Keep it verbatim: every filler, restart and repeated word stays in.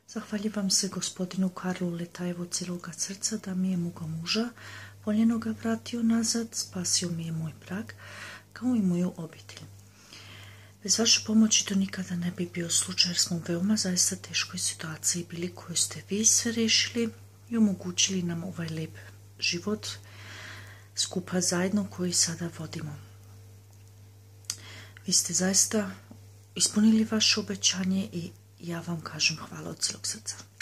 Zahvaljivam se gospodinu Karlu Letajevu cijeloga srca da mi je moga muža voljenoga vratio nazad, spasio mi je moj brak, kao i moju obitelj. Bez vaše pomoći to nikada ne bi bio slučaj jer smo u veoma zaista teškoj situaciji bili koju ste vi sve rešili i omogućili nam ovaj lijep život skupa zajedno koji sada vodimo. Vi ste zaista ispunili vaše obećanje i ja vam kažem hvala od cijelog srca.